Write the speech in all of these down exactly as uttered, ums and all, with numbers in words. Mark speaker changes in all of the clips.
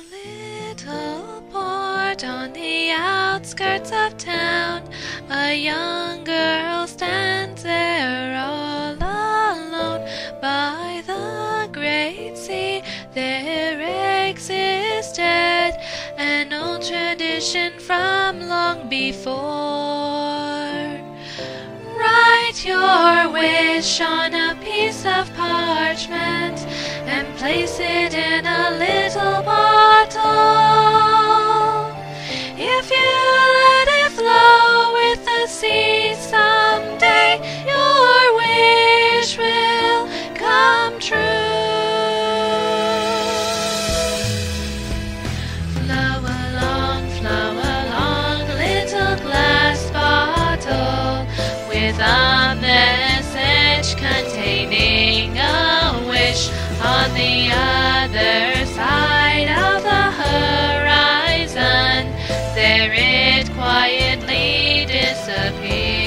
Speaker 1: little port on the outskirts of town, a young girl stands there all alone. By the great sea there existed an old tradition from long before. Write your wish on a piece of parchment and place it in a little bottle. If you let it flow with the sea someday, your wish will come true. Flow along, flow along, little glass bottle, with a message containing a wish. On the other side of the horizon, there it quietly disappears.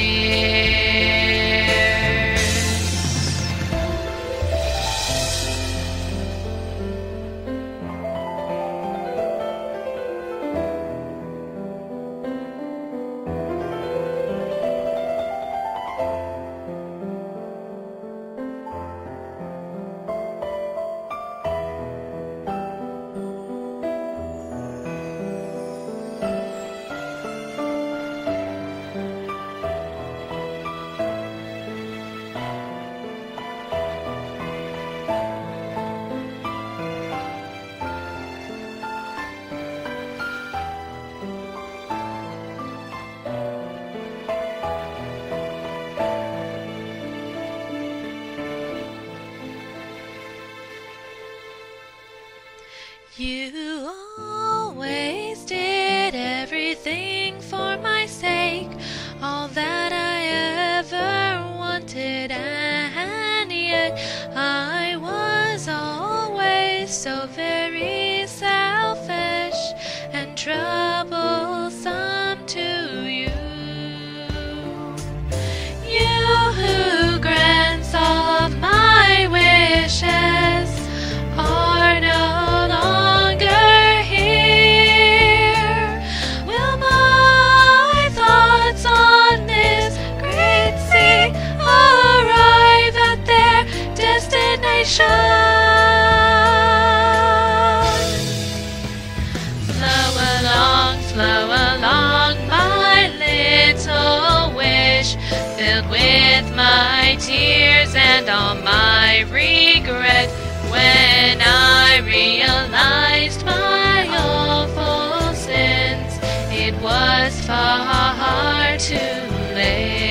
Speaker 1: You always did everything for my sake, all that I ever wanted, and yet I was always so very selfish and troublesome to you. You who grants all of my wishes are no Flow along, flow along, my little wish, filled with my tears and all my regret. When I realized my awful sins, it was far too late.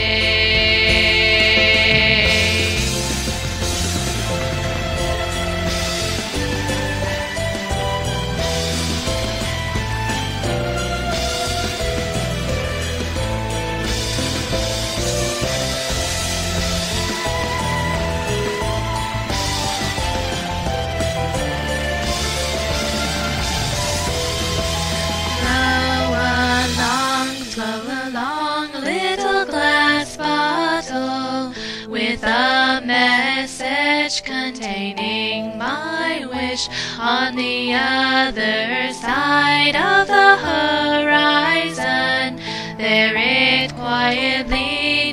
Speaker 1: Flow along, little glass bottle, with a message containing my wish. On the other side of the horizon, there it quietly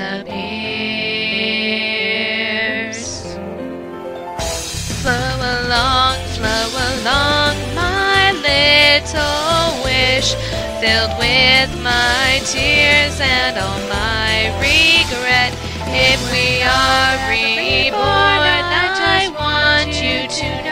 Speaker 1: disappears. Flow along, flow along, my little wish, filled with my tears and all my regret. If we are reborn, I want you to know